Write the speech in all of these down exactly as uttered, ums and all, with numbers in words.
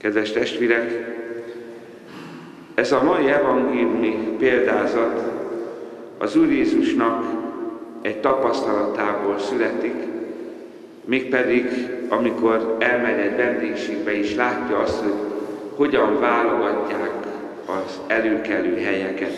Kedves testvérek, ez a mai evangéliumi példázat az Úr Jézusnak egy tapasztalatából születik, mégpedig amikor elmegy egy vendégségbe és látja azt, hogy hogyan válogatják az előkelő helyeket.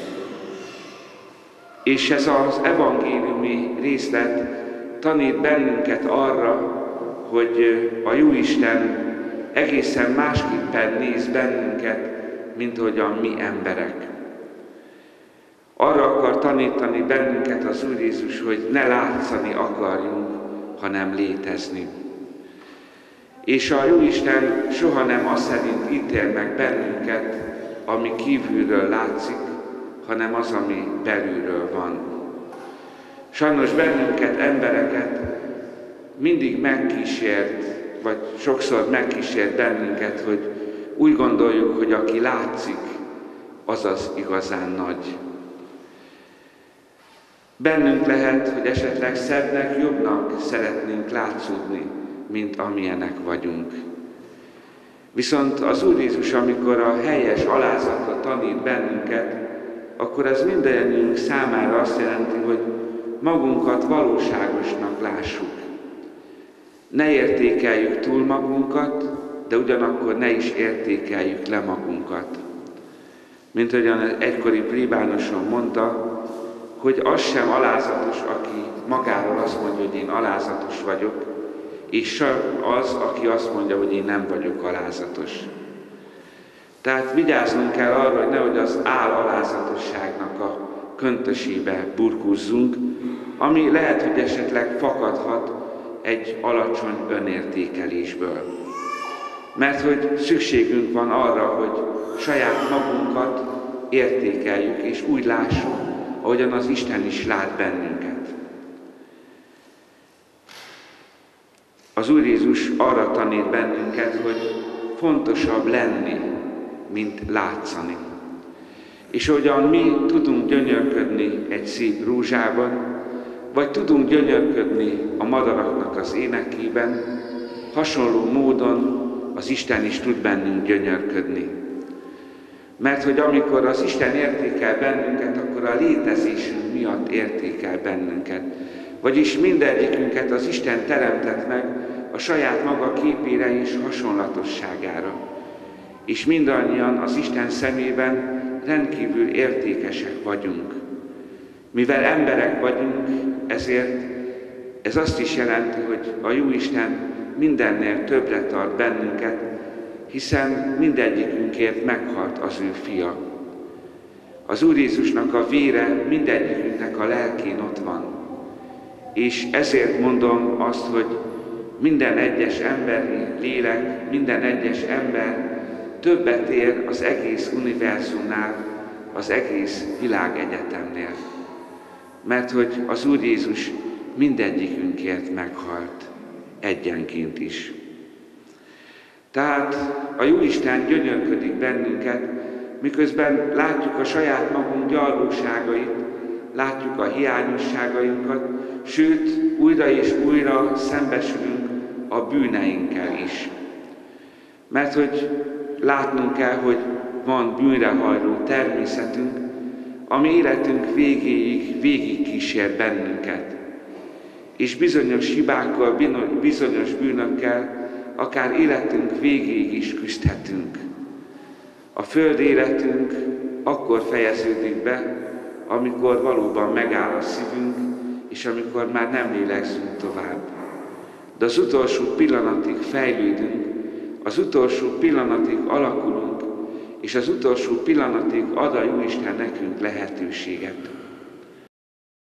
És ez az evangéliumi részlet tanít bennünket arra, hogy a Jóisten egészen másképpen néz bennünket, mint ahogyan mi emberek. Arra akar tanítani bennünket az Úr Jézus, hogy ne látszani akarjunk, hanem létezni. És a Jóisten soha nem azt szerint ítél meg bennünket, ami kívülről látszik, hanem az, ami belülről van. Sajnos bennünket, embereket mindig megkísért, vagy sokszor megkísért bennünket, hogy úgy gondoljuk, hogy aki látszik, az az igazán nagy. Bennünk lehet, hogy esetleg szebbnek, jobbnak szeretnénk látszódni, mint amilyenek vagyunk. Viszont az Úr Jézus, amikor a helyes alázatra tanít bennünket, akkor ez mindannyiunk számára azt jelenti, hogy magunkat valóságosnak lássuk. Ne értékeljük túl magunkat, de ugyanakkor ne is értékeljük le magunkat. Mint ahogyan egykori plébánoson mondta, hogy az sem alázatos, aki magáról azt mondja, hogy én alázatos vagyok, és sem az, aki azt mondja, hogy én nem vagyok alázatos. Tehát vigyáznunk kell arra, hogy nehogy az áll alázatosságnak a köntösébe burkózzunk, ami lehet, hogy esetleg fakadhat egy alacsony önértékelésből. Mert hogy szükségünk van arra, hogy saját magunkat értékeljük, és úgy lássuk, ahogyan az Isten is lát bennünket. Az Úr Jézus arra tanít bennünket, hogy fontosabb lenni, mint látszani. És ahogyan mi tudunk gyönyörködni egy szép rózsában, vagy tudunk gyönyörködni a madaraknak az énekében, hasonló módon az Isten is tud bennünk gyönyörködni. Mert hogy amikor az Isten értékel bennünket, akkor a létezésünk miatt értékel bennünket. Vagyis mindegyikünket az Isten teremtett meg a saját maga képére és hasonlatosságára. És mindannyian az Isten szemében rendkívül értékesek vagyunk. Mivel emberek vagyunk, ezért ez azt is jelenti, hogy a Jóisten mindennél többre tart bennünket, hiszen mindegyikünkért meghalt az ő fia. Az Úr Jézusnak a vére mindegyikünknek a lelkén ott van. És ezért mondom azt, hogy minden egyes emberi lélek, minden egyes ember többet ér az egész univerzumnál, az egész világegyetemnél. Mert hogy az Úr Jézus mindegyikünkért meghalt, egyenként is. Tehát a Jóisten gyönyörködik bennünket, miközben látjuk a saját magunk gyarlóságait, látjuk a hiányosságainkat, sőt, újra és újra szembesülünk a bűneinkkel is. Mert hogy látnunk kell, hogy van bűnrehajló természetünk, ami életünk végéig végigkísér bennünket. És bizonyos hibákkal, bizonyos bűnökkel akár életünk végéig is küzdhetünk. A föld életünk akkor fejeződik be, amikor valóban megáll a szívünk, és amikor már nem lélegzünk tovább. De az utolsó pillanatig fejlődünk, az utolsó pillanatig alakulunk, és az utolsó pillanatig ad a Jóisten nekünk lehetőséget.